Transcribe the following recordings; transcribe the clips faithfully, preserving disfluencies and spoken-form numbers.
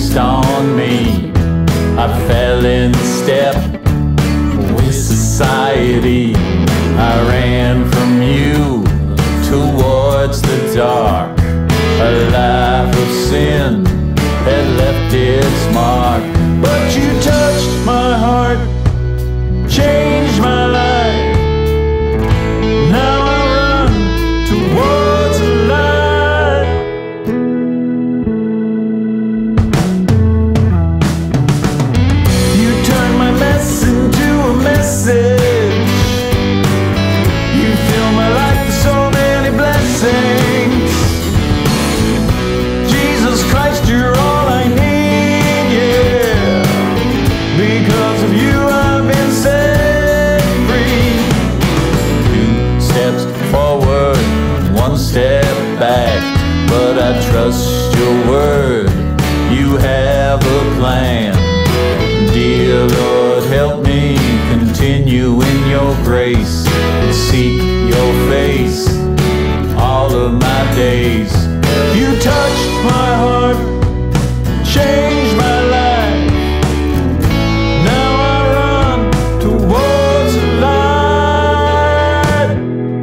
graced on me. I fell in step with society. I ran from you towards the dark. A life of sin had left its mark. But you touched my heart, changed my life. Now I run towards the light. You turned my mess into a message. You fill my life with so many blessings. Jesus Christ, you're all I need, yeah. Because of you I've been set free. Two steps forward, one step back, but I trust your word, you have a plan. Dear Lord, help me continue in your grace and seek your face all of my days. You touched my heart, changed my life. Now I run towards the light.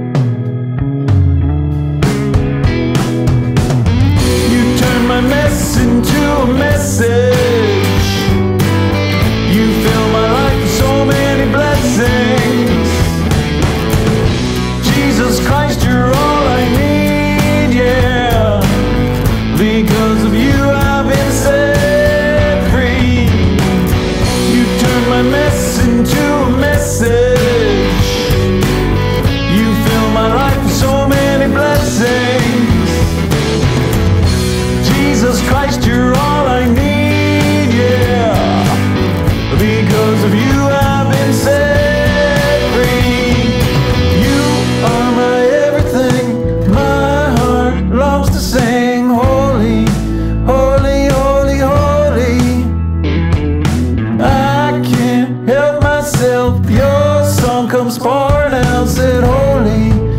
You turn my mess into a message. You fill my life with so many blessings. Jesus Christ, you're all I need, yeah. Because of you I've been set free. You turn my mess into a message. You fill my life with so many blessings. Jesus Christ, you're all I need, yeah. Because of you I've been set free. You are my everything. My heart longs to sing. Holy, holy, holy, holy. I can't help myself. Your song comes pouring out. Said holy,